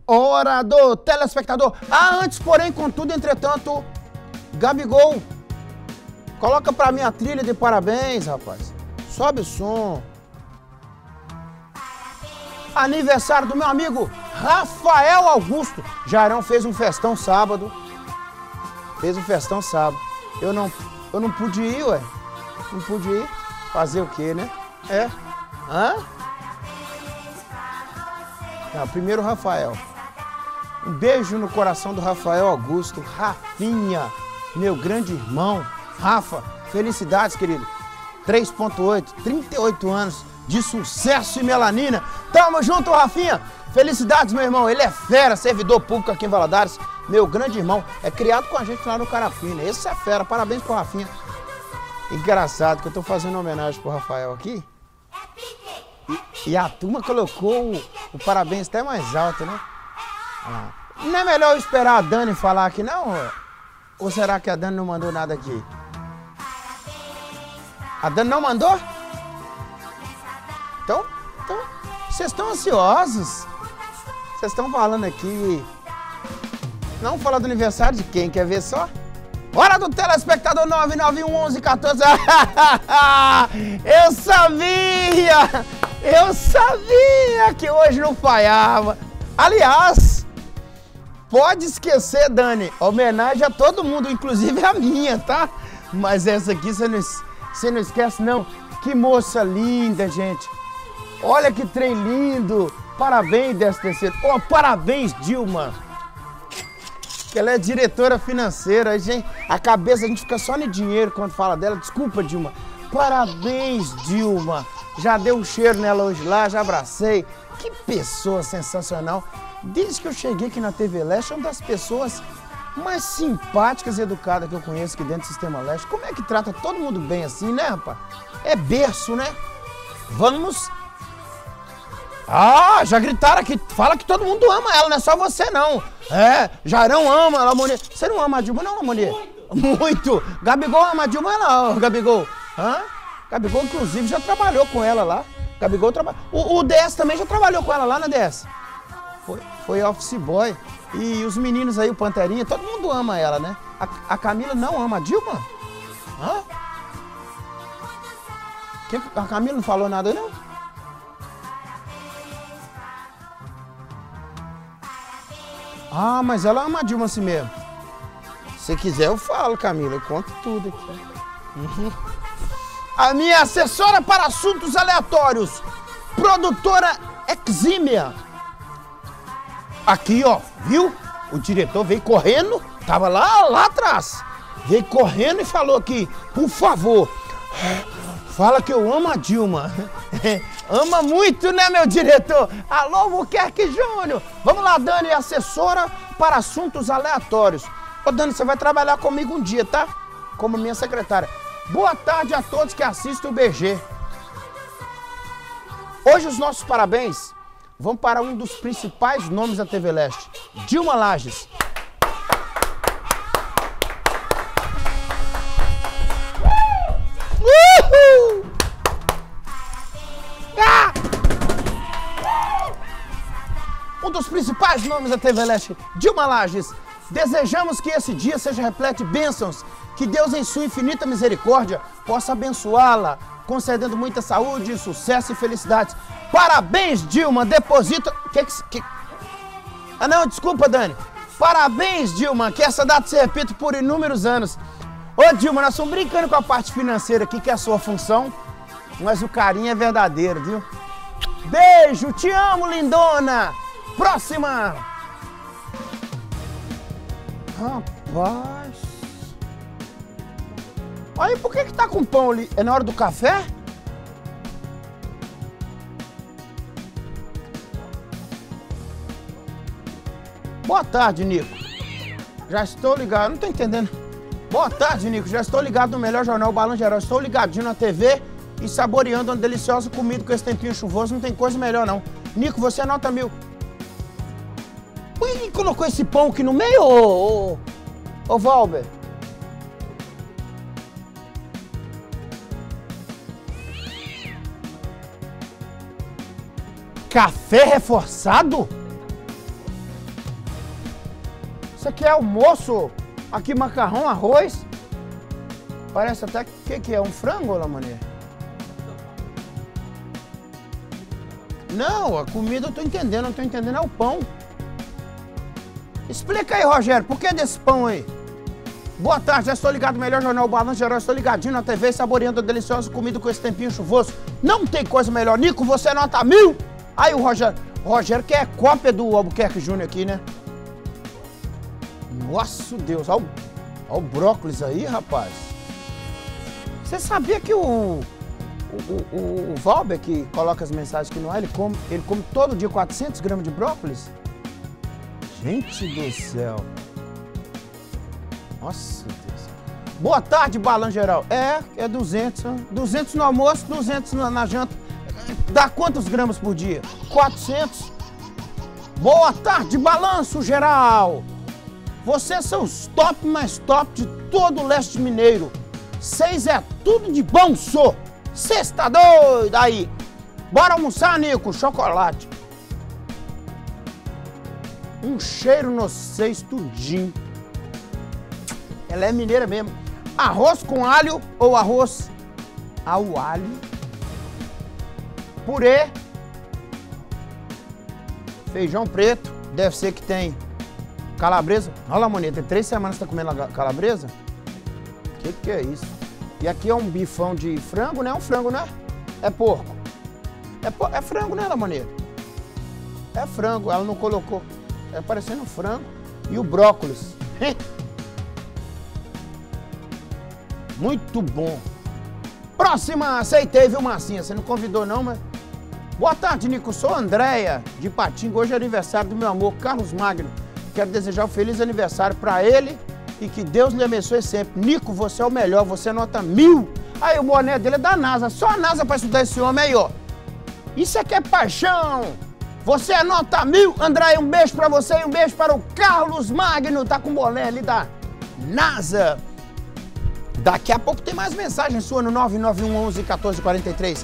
Hora do telespectador. Antes, porém, contudo, entretanto, Gabigol, coloca pra mim a trilha de parabéns, rapaz. Sobe o som. Aniversário do meu amigo Rafael Augusto. Jairão fez um festão sábado. Eu não pude ir, ué. Não pude ir. Fazer o quê, né? Não, primeiro o Rafael. Um beijo no coração do Rafael Augusto. Rafinha, meu grande irmão. Rafa, felicidades, querido. 3.8, 38 anos de sucesso e melanina. Tamo junto, Rafinha. Felicidades, meu irmão. Ele é fera, servidor público aqui em Valadares. Meu grande irmão. É criado com a gente lá no Carapina. Esse é fera. Parabéns pro Rafinha. Engraçado que eu tô fazendo homenagem pro Rafael aqui. E a turma colocou o parabéns até mais alto, né? Não é melhor eu esperar a Dani falar aqui, não? Ou será que a Dani não mandou nada aqui? A Dani não mandou? Então, vocês estão ansiosos. Vocês estão falando aqui. Não falar do aniversário de quem? Quer ver só? Hora do telespectador 9911114. Eu sabia que hoje não falhava. Aliás, pode esquecer, Dani. Homenagem a todo mundo, inclusive a minha, tá? Mas essa aqui você não esquece, não. Que moça linda, gente. Olha que trem lindo. Parabéns, 13º. Oh, parabéns, Dilma. Que ela é diretora financeira. Gente, a cabeça, a gente fica só no dinheiro quando fala dela. Desculpa, Dilma. Parabéns, Dilma. Já deu um cheiro nela hoje lá, já abracei. Que pessoa sensacional. Desde que eu cheguei aqui na TV Leste, é uma das pessoas mais simpáticas e educadas que eu conheço aqui dentro do Sistema Leste. Como é que trata todo mundo bem assim, né, rapaz? É berço, né? Vamos... já gritaram aqui. Fala que todo mundo ama ela, não é só você, não. Jairão ama ela, Lamonier. Você não ama a Dilma, não, Lamonier? Muito. Gabigol ama a Dilma, não, Gabigol. Gabigol, inclusive, já trabalhou com ela lá. Gabigol trabalhou. O DS também já trabalhou com ela lá, né, DS? Foi office boy. E os meninos aí, o Panterinha, todo mundo ama ela, né? A Camila não ama a Dilma? A Camila não falou nada, não? Mas ela ama a Dilma assim mesmo. Se quiser, eu falo, Camila. Eu conto tudo aqui. A minha assessora para assuntos aleatórios, produtora exímia. Aqui, ó, viu? O diretor veio correndo, tava lá atrás. Veio correndo e falou aqui, por favor, fala que eu amo a Dilma. Ama muito, né, meu diretor? Alô, Albuquerque Júnior. Vamos lá, Dani, assessora para assuntos aleatórios. Ô, Dani, você vai trabalhar comigo um dia, tá? Como minha secretária. Boa tarde a todos que assistem o BG. Hoje os nossos parabéns vão para um dos principais nomes da TV Leste, Dilma Lages. Um dos principais nomes da TV Leste, Dilma Lages. Desejamos que esse dia seja repleto de bênçãos, que Deus em sua infinita misericórdia possa abençoá-la, concedendo muita saúde, sucesso e felicidades. Parabéns, Dilma, deposita... não, desculpa, Dani. Parabéns, Dilma, que essa data se repita por inúmeros anos. Ô, Dilma, nós estamos brincando com a parte financeira aqui, que é a sua função, mas o carinho é verdadeiro, viu? Beijo, te amo, lindona! Próxima! Rapaz... Aí, por que tá com pão ali? É na hora do café? Boa tarde, Nico. Já estou ligado, não tô entendendo. Boa tarde, Nico. Já estou ligado no melhor jornal, Balanço Geral. Estou ligadinho na TV e saboreando uma deliciosa comida com esse tempinho chuvoso. Não tem coisa melhor, não. Nico, você é nota 1000. Ui, colocou esse pão aqui no meio, ô Valber? Café reforçado? Isso aqui é almoço. Aqui macarrão, arroz. Parece até que é um frango, Lamanê? Não, a comida eu tô entendendo, não tô entendendo é o pão. Explica aí, Rogério, por que desse pão aí? Boa tarde, já estou ligado no melhor jornal Balanço Geral, estou ligadinho na TV, saboreando a deliciosa comida com esse tempinho chuvoso. Não tem coisa melhor. Nico, você nota 1000? Aí o Rogério que é cópia do Albuquerque Júnior aqui, né? Nossa Deus, olha o brócolis aí, rapaz. Você sabia que o Valber, que coloca as mensagens aqui no ar, ele come todo dia 400 gramas de brócolis? Gente do céu. Nossa Deus. Boa tarde, Balanço Geral. É 200. 200 no almoço, 200 na janta. Dá quantos gramas por dia? 400. Boa tarde, Balanço Geral. Vocês são os top mais top de todo o leste mineiro. Vocês é tudo de bom, só. Cês tá doido aí. Bora almoçar, Nico, chocolate. Um cheiro no seis tudinho. Ela é mineira mesmo. Arroz com alho ou arroz ao alho. Purê. Feijão preto. Deve ser que tem calabresa. Olha lá, Moneta, tem 3 semanas que tá comendo calabresa? Que é isso? E aqui é um bifão de frango, né? É um frango, né? É porco. É frango, né, Lamaneta? É frango, ela não colocou. É parecendo um frango. E o brócolis. Muito bom. Próxima, aceitei, viu, Marcinha? Você não convidou não, mas... Boa tarde, Nico. Sou a Andréia, de Patinga. Hoje é aniversário do meu amor, Carlos Magno. Quero desejar um feliz aniversário pra ele e que Deus lhe abençoe sempre. Nico, você é o melhor, você nota 1000. Aí o boné dele é da NASA. Só a NASA pra estudar esse homem aí, ó. Isso aqui é paixão. Você é nota 1000. Andréia, um beijo pra você e um beijo para o Carlos Magno. Tá com o boné ali da NASA. Daqui a pouco tem mais mensagem sua no 991 11 14 43.